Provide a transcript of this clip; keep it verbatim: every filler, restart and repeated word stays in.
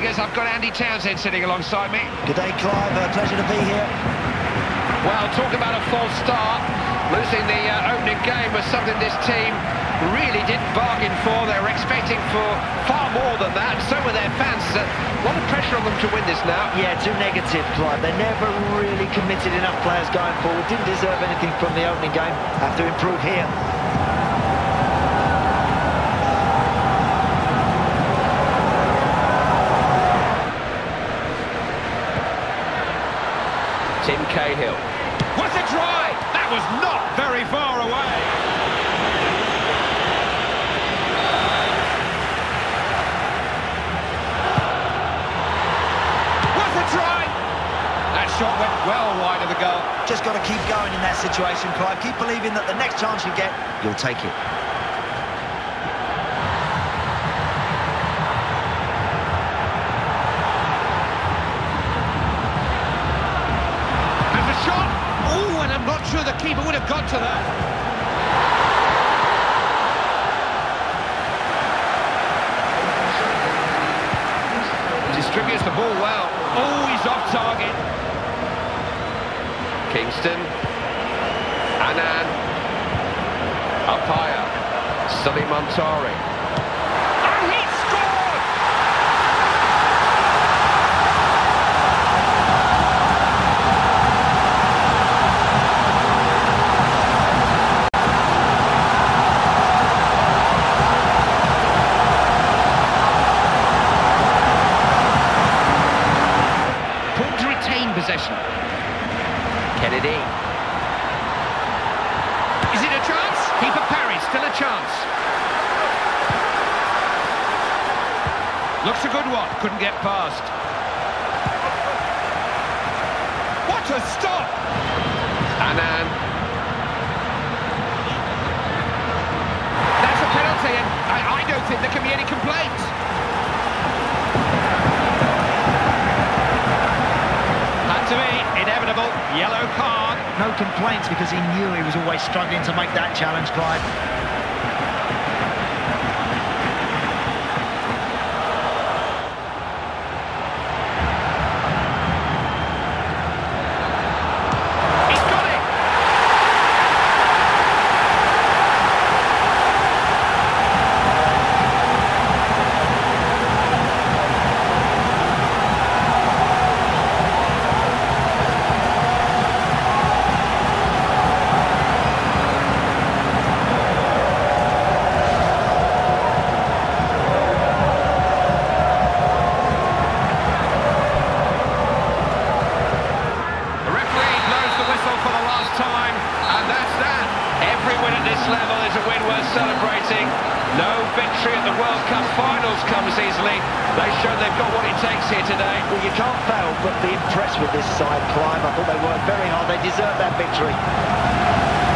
fingers, I've got Andy Townsend sitting alongside me. Good day, Clive. Uh, pleasure to be here. Well, talk about a false start. Losing the uh, opening game was something this team really didn't bargain for. They were expecting for far more than that. So were their fans. A lot of pressure on them to win this now. Yeah, too negative, Clive. They never really committed enough players going forward. Didn't deserve anything from the opening game. Have to improve here. Tim Cahill. What a try! That was not very far away. What a try! That shot went well wide of the goal. Just got to keep going in that situation, Clive. Keep believing that the next chance you get, you'll take it. Oh, and I'm not sure the keeper would have got to that. Distributes the ball well. Oh, he's off target. Kingston. Annan. Up higher. Sully Montari. And he scored! Possession. Kennedy. Is it a chance? Keeper parries, still a chance. Looks a good one, couldn't get past. What a stop! Annan. That's a penalty, and I, I don't think there can be any complaints. To me, inevitable yellow card. No complaints because he knew he was always struggling to make that challenge, Clive. He's got it! Level is a win worth celebrating. No victory at the World Cup finals comes easily. They show they've got what it takes here today. Well, you can't fail but be impressed with this side, Clive. I thought they worked very hard. They deserve that victory.